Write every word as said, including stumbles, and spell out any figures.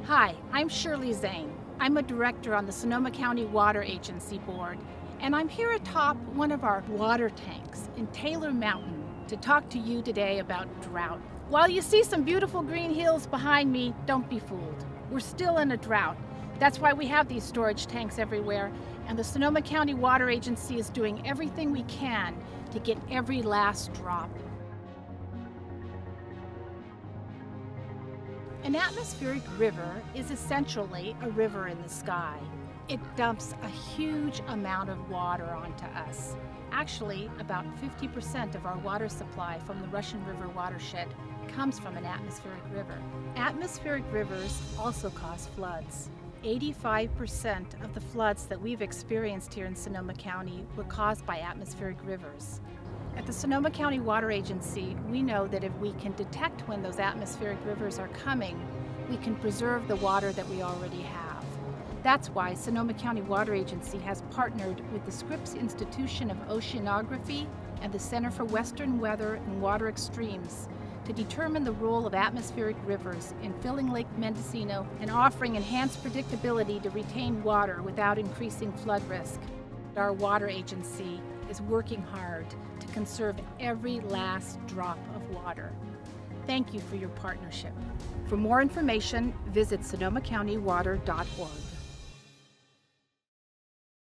Hi, I'm Shirley Zane. I'm a director on the Sonoma County Water Agency Board, and I'm here atop one of our water tanks in Taylor Mountain to talk to you today about drought. While you see some beautiful green hills behind me, don't be fooled. We're still in a drought. That's why we have these storage tanks everywhere, and the Sonoma County Water Agency is doing everything we can to get every last drop. An atmospheric river is essentially a river in the sky. It dumps a huge amount of water onto us. Actually, about fifty percent of our water supply from the Russian River watershed comes from an atmospheric river. Atmospheric rivers also cause floods. eighty-five percent of the floods that we've experienced here in Sonoma County were caused by atmospheric rivers. At the Sonoma County Water Agency, we know that if we can detect when those atmospheric rivers are coming, we can preserve the water that we already have. That's why Sonoma County Water Agency has partnered with the Scripps Institution of Oceanography and the Center for Western Weather and Water Extremes to determine the role of atmospheric rivers in filling Lake Mendocino and offering enhanced predictability to retain water without increasing flood risk. Our water agency is working hard to conserve every last drop of water. Thank you for your partnership. For more information, visit sonoma county water dot org.